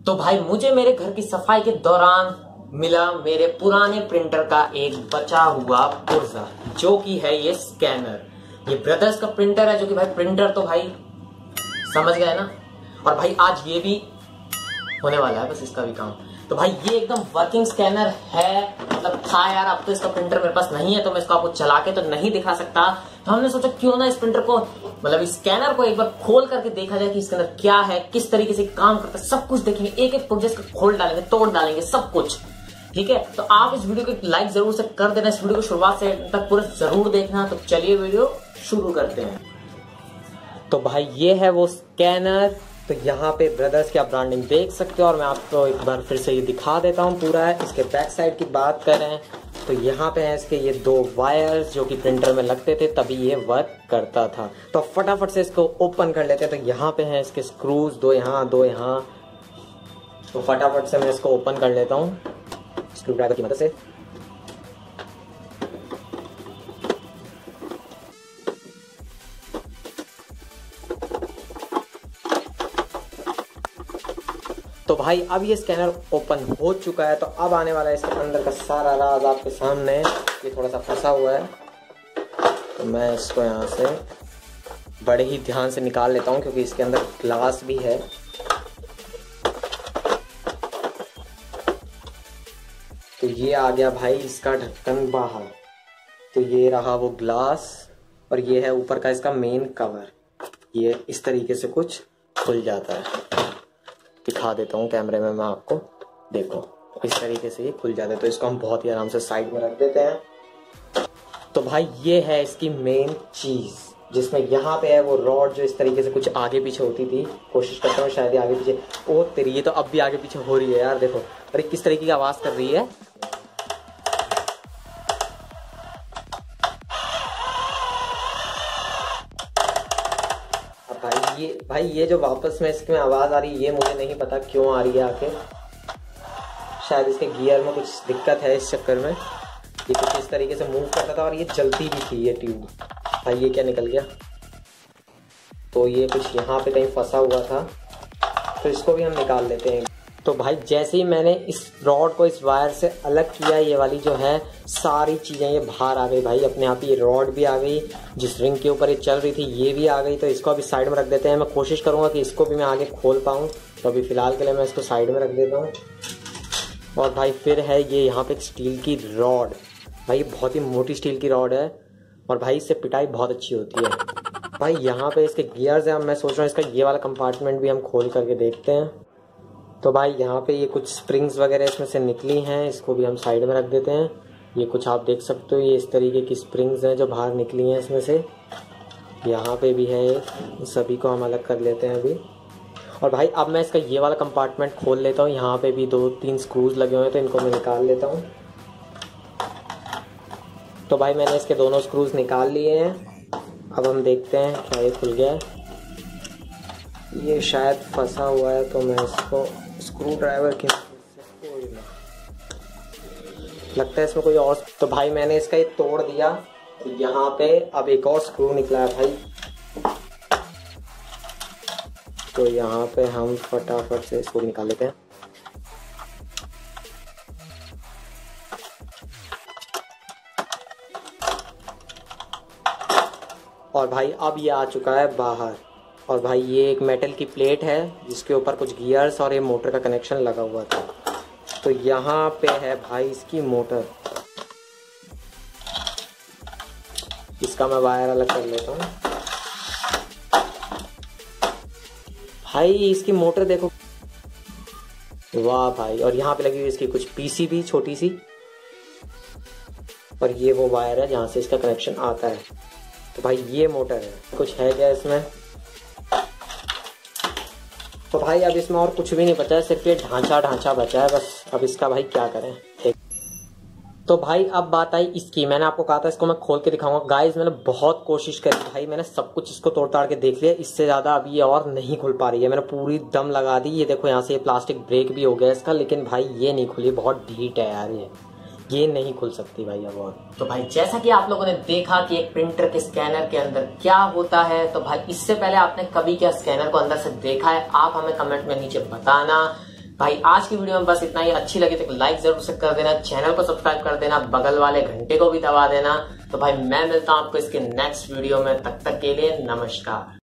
तो भाई मुझे मेरे घर की सफाई के दौरान मिला मेरे पुराने प्रिंटर का एक बचा हुआ पुर्जा, जो कि है ये स्कैनर। ये ब्रदर्स का प्रिंटर है, जो कि भाई प्रिंटर तो भाई समझ गए ना। और भाई आज ये भी होने वाला है, बस इसका भी काम। तो भाई ये एकदम वर्किंग स्कैनर है, मतलब था यार, अब तो इसका प्रिंटर मेरे पास नहीं है, तो मैं इसको आपको चला के तो नहीं दिखा सकता। तो हमने सोचा क्यों ना इस प्रिंटर को, मतलब इस स्कैनर को एक बार खोल करके देखा जाए कि इसके अंदर क्या है, किस तरीके से काम करता है, सब कुछ देखेंगे, एक एक प्रोजेक्ट को खोल डालेंगे, तोड़ डालेंगे, सब कुछ। ठीक है, तो आप इस वीडियो को लाइक जरूर से कर देना, इस वीडियो को शुरुआत से तक पूरा जरूर देखना। तो चलिए वीडियो शुरू करते हैं। तो भाई ये है वो स्कैनर। तो यहाँ पे ब्रदर्स की आप ब्रांडिंग देख सकते हो, और मैं आपको एक बार फिर से ये दिखा देता हूँ पूरा है। इसके बैक साइड की बात करें तो यहाँ पे है इसके ये 2 वायर्स, जो कि प्रिंटर में लगते थे तभी ये वर्क करता था। तो फटाफट से इसको ओपन कर लेते हैं। तो यहाँ पे हैं इसके स्क्रूज, 2 यहाँ 2 यहाँ। तो फटाफट से मैं इसको ओपन कर लेता हूँ स्क्रू ड्राइवर की मदद से। तो भाई अब ये स्कैनर ओपन हो चुका है। तो अब आने वाला है इसके अंदर का सारा राज आपके सामने। ये थोड़ा सा फंसा हुआ है, तो मैं इसको यहाँ से बड़े ही ध्यान से निकाल लेता हूँ, क्योंकि इसके अंदर ग्लास भी है। तो ये आ गया भाई इसका ढक्कन बाहर। तो ये रहा वो ग्लास, और ये है ऊपर का इसका मेन कवर। ये इस तरीके से कुछ खुल जाता है, दिखा देता हूँ कैमरे में मैं आपको, देखो इस तरीके से ये खुल जाता है। तो इसको हम बहुत ही आराम से साइड में रख देते हैं। तो भाई ये है इसकी मेन चीज, जिसमें यहाँ पे है वो रॉड, जो इस तरीके से कुछ आगे पीछे होती थी। कोशिश करता हूँ शायद आगे पीछे, ओ तेरी ये तो अब भी आगे पीछे हो रही है यार, देखो अरे किस तरीके की आवाज कर रही है। भाई ये जो वापस में इसमें आवाज आ रही है, ये मुझे नहीं पता क्यों आ रही है आके। शायद इसके गियर में कुछ दिक्कत है, इस चक्कर में ये कुछ इस तरीके से मूव करता था, और ये जलती भी थी ये ट्यूब। भाई ये क्या निकल गया, तो ये कुछ यहाँ पे कहीं फंसा हुआ था, तो इसको भी हम निकाल लेते हैं। तो भाई जैसे ही मैंने इस रॉड को इस वायर से अलग किया, ये वाली जो है सारी चीज़ें ये बाहर आ गई भाई अपने आप। ये रॉड भी आ गई, जिस रिंग के ऊपर ये चल रही थी ये भी आ गई। तो इसको अभी साइड में रख देते हैं। मैं कोशिश करूंगा कि इसको भी मैं आगे खोल पाऊँ, तो अभी फ़िलहाल के लिए मैं इसको साइड में रख देता हूँ। और भाई फिर है ये यहाँ पे एक स्टील की रॉड। भाई बहुत ही मोटी स्टील की रॉड है, और भाई इससे पिटाई बहुत अच्छी होती है। भाई यहाँ पे इसके गियर्स हैं। अब मैं सोच रहा हूँ इसका ये वाला कंपार्टमेंट भी हम खोल करके देखते हैं। तो भाई यहाँ पे ये कुछ स्प्रिंग्स वगैरह इसमें से निकली हैं, इसको भी हम साइड में रख देते हैं। ये कुछ आप देख सकते हो, ये इस तरीके की स्प्रिंग्स हैं जो बाहर निकली हैं इसमें से। यहाँ पे भी है, इन सभी को हम अलग कर लेते हैं अभी। और भाई अब मैं इसका ये वाला कंपार्टमेंट खोल लेता हूँ। यहाँ पे भी 2-3 स्क्रूज लगे हुए हैं, तो इनको मैं निकाल लेता हूँ। तो भाई मैंने इसके दोनों स्क्रूज निकाल लिए हैं। अब हम देखते हैं क्या ये खुल गया है। ये शायद फंसा हुआ है, तो मैं इसको स्क्रू ड्राइवर की लगता है इसमें कोई और। तो भाई मैंने इसका ये तोड़ दिया। तो यहाँ पे अब एक और स्क्रू निकला है भाई। तो यहाँ पे हम फटाफट से इसको निकाल लेते हैं। और भाई अब ये आ चुका है बाहर। और भाई ये एक मेटल की प्लेट है, जिसके ऊपर कुछ गियर्स और ये मोटर का कनेक्शन लगा हुआ था। तो यहाँ पे है भाई इसकी मोटर। इसका मैं वायर अलग कर लेता हूँ। भाई इसकी मोटर देखो, वाह भाई। और यहाँ पे लगी हुई इसकी कुछ पीसीबी छोटी सी, और ये वो वायर है जहाँ से इसका कनेक्शन आता है। तो भाई ये मोटर है, कुछ है क्या इसमें। तो भाई अब इसमें और कुछ भी नहीं बचा है, सिर्फ ये ढांचा बचा है बस। अब इसका भाई क्या करें। तो भाई अब बात आई इसकी। मैंने आपको कहा था इसको मैं खोल के दिखाऊंगा। गाइस मैंने बहुत कोशिश करी भाई, मैंने सब कुछ इसको तोड़ ताड़ के देख लिया। इससे ज्यादा अब ये और नहीं खुल पा रही है। मैंने पूरी दम लगा दी। ये देखो यहाँ से ये प्लास्टिक ब्रेक भी हो गया इसका, लेकिन भाई ये नहीं खुली। बहुत ढीठ है यार, ये नहीं खुल सकती भाई अब और। तो भाई जैसा कि आप लोगों ने देखा कि एक प्रिंटर के स्कैनर के अंदर क्या होता है, तो भाई इससे पहले आपने कभी क्या स्कैनर को अंदर से देखा है, आप हमें कमेंट में नीचे बताना। भाई आज की वीडियो में बस इतना ही। अच्छी लगी तो लाइक जरूर से कर देना, चैनल को सब्सक्राइब कर देना, बगल वाले घंटे को भी दबा देना। तो भाई मैं मिलता हूं आपको इसके नेक्स्ट वीडियो में, तब तक के लिए नमस्कार।